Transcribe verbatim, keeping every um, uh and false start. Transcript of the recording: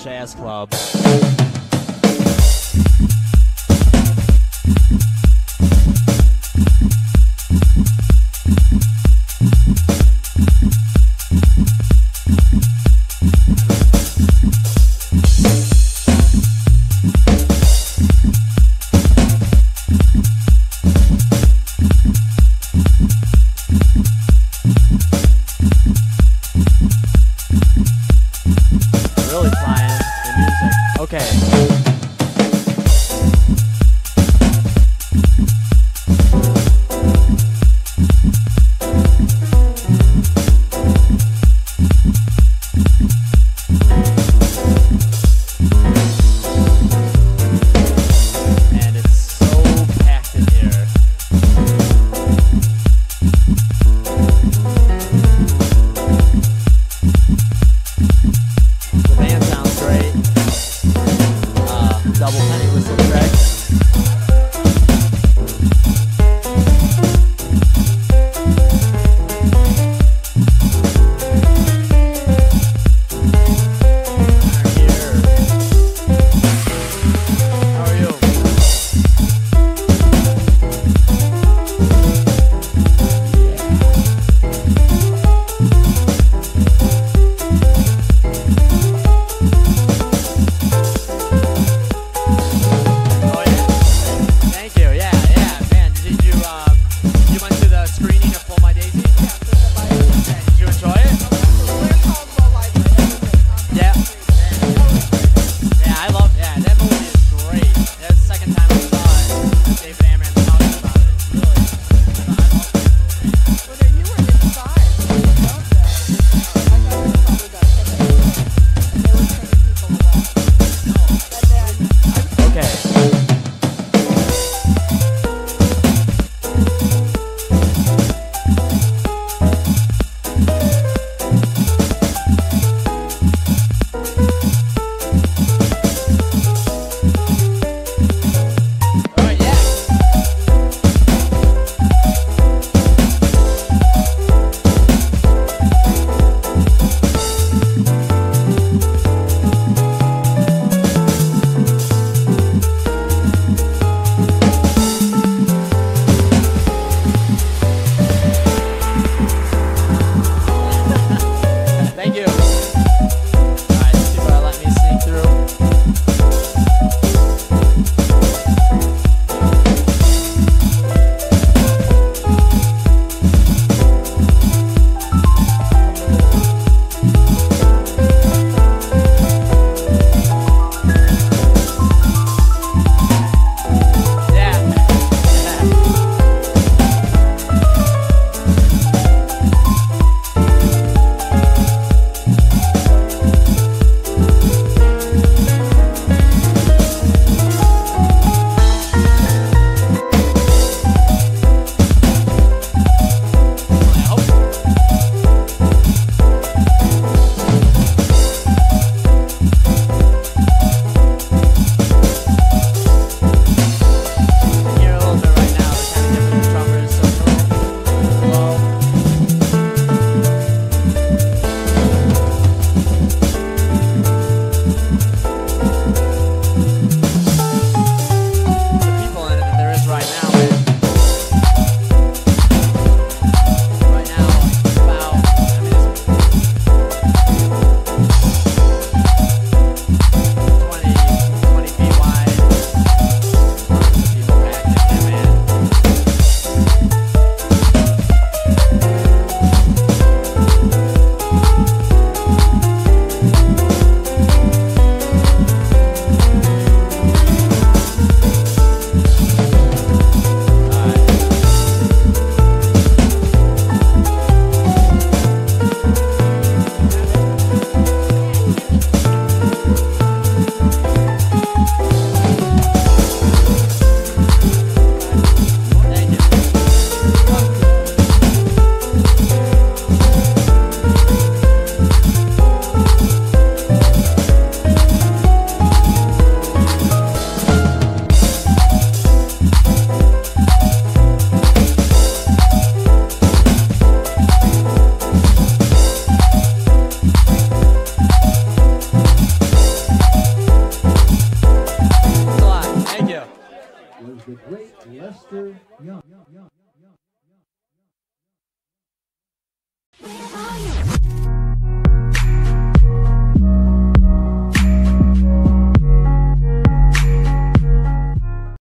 Jazz Club. Really flying the music. Okay. And it's so packed in here. The band sounds great. Uh, double penny whistle tracks. How are you? Oh yeah. Thank you. Yeah, yeah, man. Did you uh you went to the screening of Pull My Daisy? Yeah. Did you enjoy it? Yeah. Yeah, I love. Yeah, that movie is great. That's the second time I saw it. David Ammon talking about it. It's really. I love that movie. Okay. Foster Young.